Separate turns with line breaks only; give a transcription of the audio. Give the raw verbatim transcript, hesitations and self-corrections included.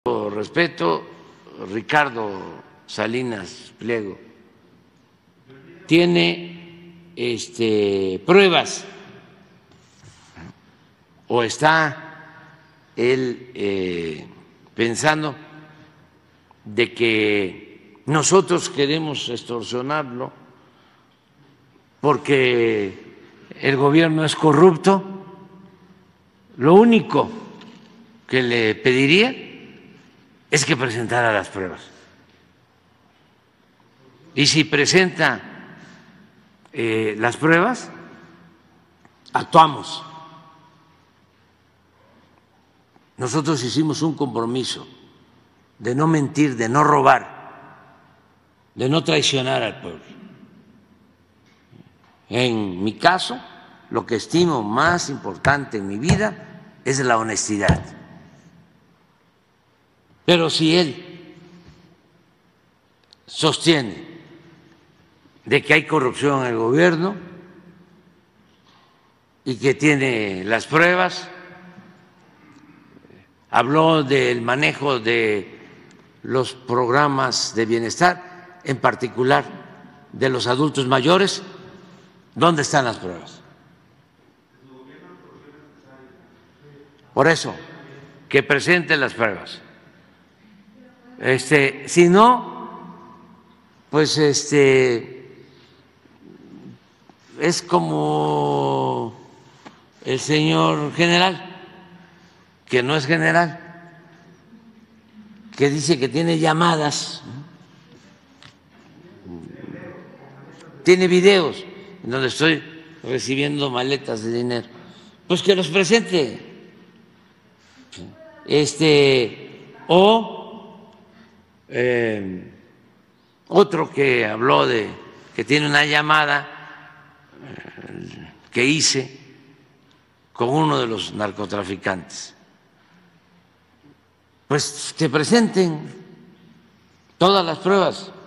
respeto, Ricardo Salinas Pliego tiene este, pruebas o está él eh, pensando de que nosotros queremos extorsionarlo porque el gobierno es corrupto. Lo único que le pediría es que presentara las pruebas. Y si presenta eh, las pruebas, actuamos. Nosotros hicimos un compromiso de no mentir, de no robar, de no traicionar al pueblo. En mi caso, lo que estimo más importante en mi vida es la honestidad. Pero si él sostiene de que hay corrupción en el gobierno y que tiene las pruebas, habló del manejo de los programas de bienestar, en particular de los adultos mayores. ¿Dónde están las pruebas? Por eso, que presente las pruebas. Este, si no, pues este es como el señor general, que no es general, que dice que tiene llamadas, tiene videos en donde estoy recibiendo maletas de dinero, pues que los presente. Este, o eh, otro que habló de que tiene una llamada eh, que hice con uno de los narcotraficantes. Pues que presenten todas las pruebas.